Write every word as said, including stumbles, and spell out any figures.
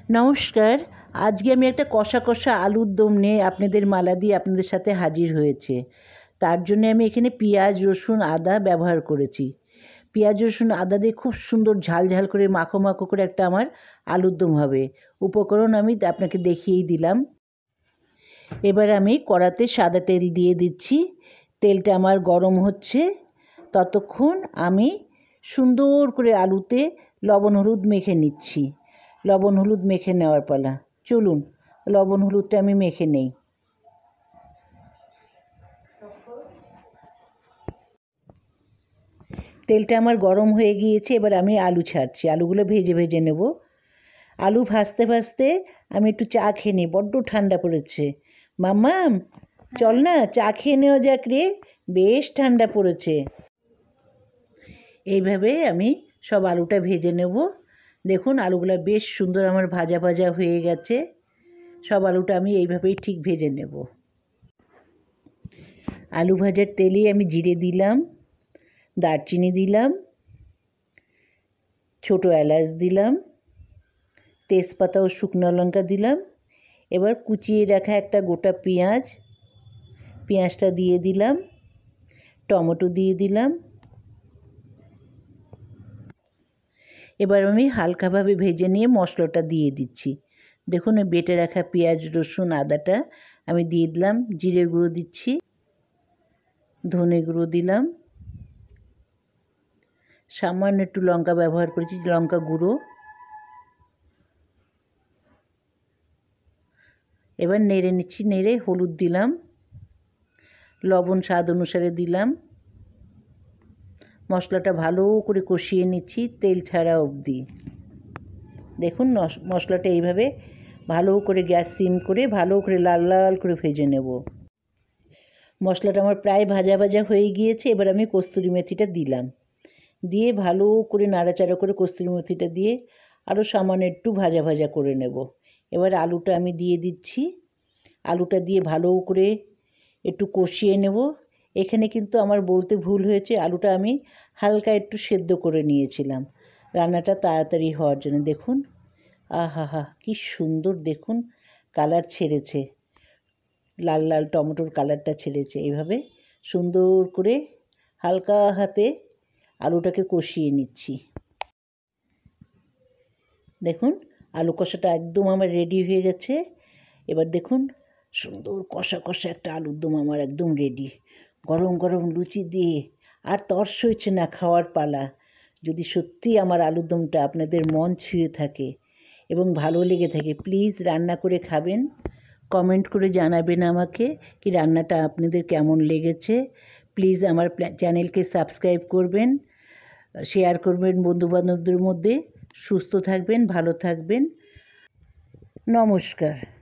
নমস্কার। আজকে আমি একটা কষা কষা আলুর দম নিয়ে আপনাদের মালা দিয়ে আপনাদের সাথে হাজির হয়েছে। তার জন্য আমি এখানে পেঁয়াজ, রসুন, আদা ব্যবহার করেছি। পেঁয়াজ, রসুন, আদা দিয়ে খুব সুন্দর ঝাল ঝাল করে মাখো মাখো করে একটা আমার আলুর দম হবে। উপকরণ আমি আপনাকে দেখিয়েই দিলাম। এবার আমি কড়াতে সাদা তেল দিয়ে দিচ্ছি। তেলটা আমার গরম হচ্ছে। ততক্ষণ আমি সুন্দর করে আলুতে লবণ হলুদ মেখে নিচ্ছি। লবণ হলুদ মেখে নেওয়ার পালা। চলুন লবণ হলুদটা আমি মেখে নেই। তেলটা আমার গরম হয়ে গিয়েছে। এবার আমি আলু ছাড়ছি। আলুগুলো ভেজে ভেজে নেব। আলু ভাজতে ভাজতে আমি একটু চা খেয়ে নিই, বড্ড ঠান্ডা পড়েছে। মাম্মাম চল না চা খেয়ে নেওয়া যাক রে, বেশ ঠান্ডা পড়েছে। এইভাবে আমি সব আলুটা ভেজে নেব। দেখুন আলুগুলো বেশ সুন্দর আমার ভাজা ভাজা হয়ে গেছে। সব আলুটা আমি এইভাবেই ঠিক ভেজে নেব। আলু ভাজার তেলে আমি জিরে দিলাম, দারচিনি দিলাম, ছোটো এলাচ দিলাম, তেজপাতা ও শুকনো লঙ্কা দিলাম। এবার কুচিয়ে রাখা একটা গোটা পেঁয়াজ, পেঁয়াজটা দিয়ে দিলাম, টমেটো দিয়ে দিলাম। এবার আমি হালকাভাবে ভেজে নিয়ে মশলাটা দিয়ে দিচ্ছি। দেখুন ওই বেটে রাখা পেঁয়াজ, রসুন, আদাটা আমি দিয়ে দিলাম। জিরে গুঁড়ো দিচ্ছি, ধনে গুঁড়ো দিলাম, সামান্য একটু লঙ্কা ব্যবহার করেছি, লঙ্কা গুঁড়ো। এবার নেড়ে নিচ্ছি, নেড়ে হলুদ দিলাম, লবণ স্বাদ অনুসারে দিলাম। মশলাটা ভালো করে কষিয়ে নিচ্ছি তেল ছাড়া অবধি। দেখুন মশলাটা এইভাবে ভালো করে গ্যাস সিম করে ভালো করে লাল লাল করে ভেজে নেব। মশলাটা আমার প্রায় ভাজা ভাজা হয়ে গিয়েছে। এবার আমি কস্তুরি মেথিটা দিলাম, দিয়ে ভালো করে নাড়াচাড়া করে কস্তুরি মেথিটা দিয়ে আরও সামান্য একটু ভাজা ভাজা করে নেব। এবার আলুটা আমি দিয়ে দিচ্ছি। আলুটা দিয়ে ভালো করে একটু কষিয়ে নেব। এখানে কিন্তু আমার বলতে ভুল হয়েছে, আলুটা আমি হালকা একটু সেদ্ধ করে নিয়েছিলাম রান্নাটা তাড়াতাড়ি হওয়ার জন্য। দেখুন আহা হা কী সুন্দর দেখুন কালার ছেড়েছে, লাল লাল টমেটোর কালারটা ছেড়েছে। এইভাবে সুন্দর করে হালকা হাতে আলুটাকে কষিয়ে নিচ্ছি। দেখুন আলু কষাটা একদম আমার রেডি হয়ে গেছে। এবার দেখুন সুন্দর কষা কষা একটা আলুর দম আমার একদম রেডি। গরম গরম লুচি দিয়ে আর তর্স হচ্ছে না, খাওয়ার পালা। যদি সত্যি আমার আলুর দমটা আপনাদের মন ছুঁয়ে থাকে এবং ভালো লেগে থাকে, প্লিজ রান্না করে খাবেন। কমেন্ট করে জানাবেন আমাকে কি রান্নাটা আপনাদের কেমন লেগেছে। প্লিজ আমার চ্যানেলকে সাবস্ক্রাইব করবেন, শেয়ার করবেন বন্ধুবান্ধবদের মধ্যে। সুস্থ থাকবেন, ভালো থাকবেন। নমস্কার।